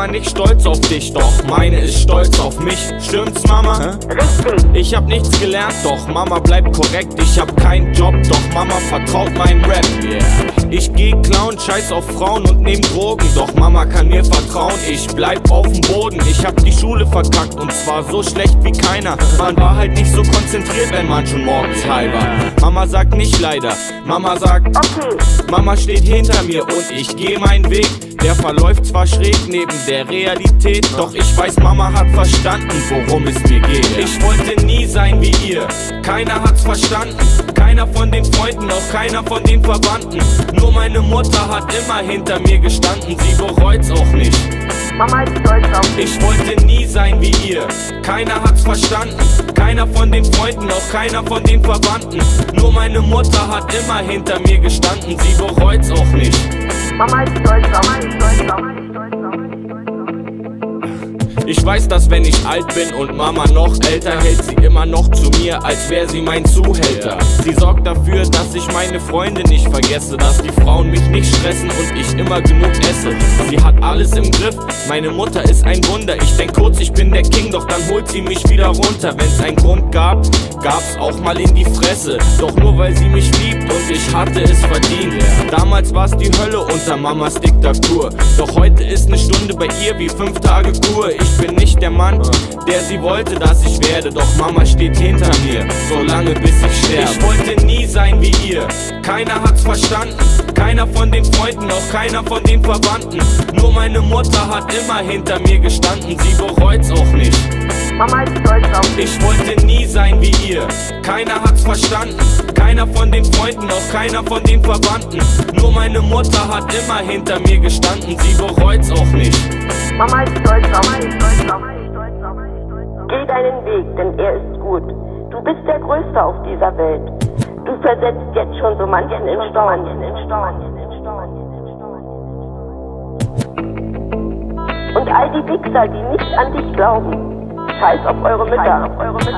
Mama nicht stolz auf dich, doch meine ist stolz auf mich. Stimmt's, Mama? Richtig. Ich hab nichts gelernt, doch Mama bleibt korrekt. Ich hab keinen Job, doch Mama vertraut meinen Rap. Ich geh klauen, scheiß auf Frauen und nehm Drogen, doch Mama kann mir vertrauen, ich bleib auf dem Boden. Ich hab die Schule verkackt und zwar so schlecht wie keiner. Man war halt nicht so konzentriert, wenn man schon morgens high war. Mama sagt nicht leider, Mama sagt Okay. Mama steht hinter mir und ich geh meinen Weg. Der verläuft zwar schräg neben der Realität, doch ich weiß, Mama hat verstanden, worum es mir geht. Ich wollte nie sein wie ihr, keiner hat's verstanden. Keiner von den Freunden, auch keiner von den Verwandten. Nur meine Mutter hat immer hinter mir gestanden, sie bereut's auch nicht. Mama ist stolz auf dich. Ich wollte nie sein wie ihr, keiner hat's verstanden. Keiner von den Freunden, auch keiner von den Verwandten. Nur meine Mutter hat immer hinter mir gestanden, sie bereut's auch nicht. Mama ist stolz auf dich. Ich weiß, dass wenn ich alt bin und Mama noch älter, hält sie immer noch zu mir, als wäre sie mein Zuhälter. Sie sorgt dafür, dass ich meine Freunde nicht vergesse, dass die Frauen mich nicht stressen und ich immer genug esse. Sie hat alles im Griff, meine Mutter ist ein Wunder. Ich denk kurz, ich bin der King, doch dann holt sie mich wieder runter. Wenn's einen Grund gab, gab's auch mal in die Fresse. Doch nur weil sie mich liebt und ich hatte es verdient. Damals war's die Hölle unter Mamas Diktatur, doch heute ist ne Stunde bei ihr wie 5 Tage Kur. Ich bin nicht der Mann, der sie wollte, dass ich werde, doch Mama steht hinter mir, solange bis ich sterbe. Ich wollte nie sein wie ihr, keiner hat's verstanden. Keiner von den Freunden, auch keiner von den Verwandten. Nur meine Mutter hat immer hinter mir gestanden, sie bereut's auch nicht. Mama ist stolz auf dich. Ich wollte nie sein wie ihr, keiner hat's verstanden. Keiner von den Freunden, auch keiner von den Verwandten. Nur meine Mutter hat immer hinter mir gestanden, sie bereut's auch nicht. Mama ist stolz auf dich. Geh deinen Weg, denn er ist gut. Du bist der Größte auf dieser Welt. Du versetzt jetzt schon so manchen in Staunen. Und all die Wichser, die nicht an dich glauben, scheiß auf eure Mütter.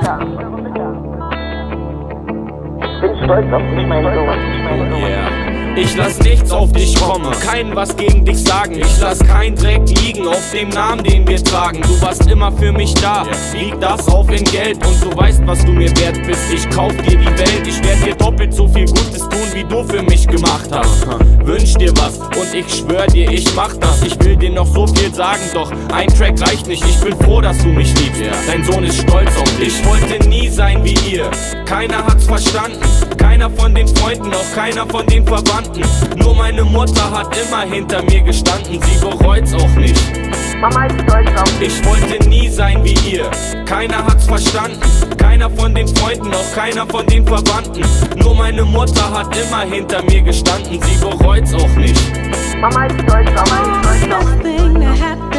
Ich bin stolz auf dich, mein Sohn. Ich lass nichts auf dich kommen, keinen was gegen dich sagen. Ich lass keinen Dreck liegen auf dem Namen, den wir tragen. Du warst immer für mich da, wieg das auf in Geld. Und du weißt, was du mir wert bist, ich kauf dir die Welt. Ich werd dir doppelt so viel Gutes tun, wie du für mich gemacht hast. Wünsch dir was und ich schwör dir, ich mach das. Ich will dir noch so viel sagen, doch ein Track reicht nicht. Ich bin froh, dass du mich liebst, dein Sohn ist stolz auf dich. Ich wollte nie sein wie ihr, keiner hat's verstanden. Keiner von den Freunden, auch keiner von den Verwandten. Nur meine Mutter hat immer hinter mir gestanden, sie bereut's auch nicht. Mama ist stolz auf dich. Ich wollte nie sein wie ihr, keiner hat's verstanden. Keiner von den Freunden, auch keiner von den Verwandten. Nur meine Mutter hat immer hinter mir gestanden, sie bereut's auch nicht. Mama ist stolz auf dich.